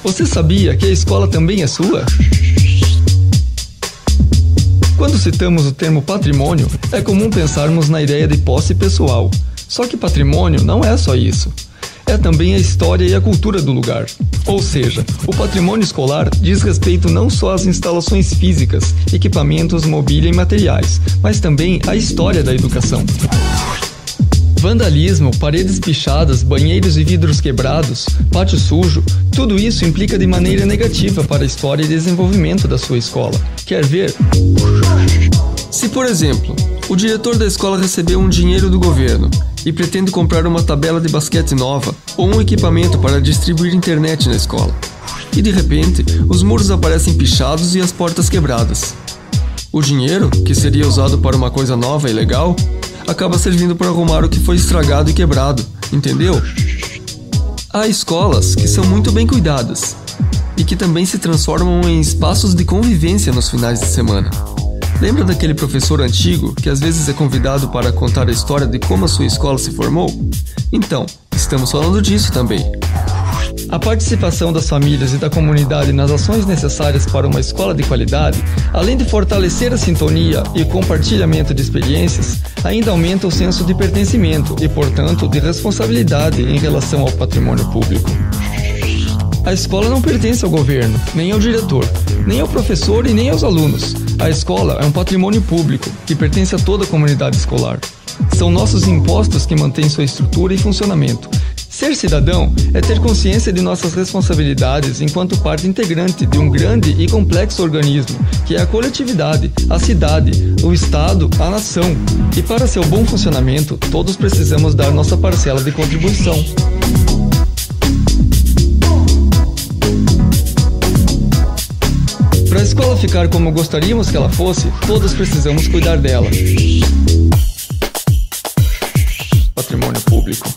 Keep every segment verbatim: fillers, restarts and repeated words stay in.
Você sabia que a escola também é sua? Quando citamos o termo patrimônio, é comum pensarmos na ideia de posse pessoal. Só que patrimônio não é só isso. É também a história e a cultura do lugar. Ou seja, o patrimônio escolar diz respeito não só às instalações físicas, equipamentos, mobília e materiais, mas também à história da educação. Vandalismo, paredes pichadas, banheiros e vidros quebrados, pátio sujo, tudo isso implica de maneira negativa para a história e desenvolvimento da sua escola. Quer ver? Se, por exemplo, o diretor da escola recebeu um dinheiro do governo e pretende comprar uma tabela de basquete nova ou um equipamento para distribuir internet na escola, e de repente os muros aparecem pichados e as portas quebradas. O dinheiro, que seria usado para uma coisa nova e legal, acaba servindo para arrumar o que foi estragado e quebrado, entendeu? Há escolas que são muito bem cuidadas e que também se transformam em espaços de convivência nos finais de semana. Lembra daquele professor antigo que às vezes é convidado para contar a história de como a sua escola se formou? Então, estamos falando disso também. A participação das famílias e da comunidade nas ações necessárias para uma escola de qualidade, além de fortalecer a sintonia e o compartilhamento de experiências, ainda aumenta o senso de pertencimento e, portanto, de responsabilidade em relação ao patrimônio público. A escola não pertence ao governo, nem ao diretor, nem ao professor e nem aos alunos. A escola é um patrimônio público que pertence a toda a comunidade escolar. São nossos impostos que mantêm sua estrutura e funcionamento. Ser cidadão é ter consciência de nossas responsabilidades enquanto parte integrante de um grande e complexo organismo, que é a coletividade, a cidade, o Estado, a nação. E para seu bom funcionamento, todos precisamos dar nossa parcela de contribuição. Para a escola ficar como gostaríamos que ela fosse, todos precisamos cuidar dela. Patrimônio público.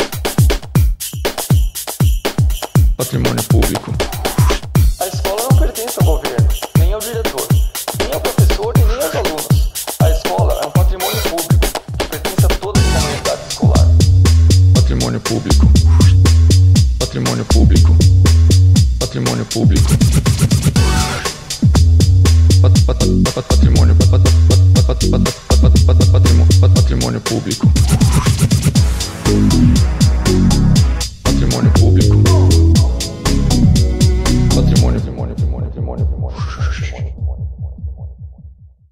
Patrimônio público. A escola não pertence ao governo, nem ao diretor, nem ao professor e nem aos alunos. A escola é um patrimônio público que pertence a toda a comunidade escolar. Patrimônio público. Patrimônio público. Patrimônio público. Patrimônio, patrimônio público. Patrimônio público. Patrimônio, patrimônio, patrimônio, patrimônio, patrimônio.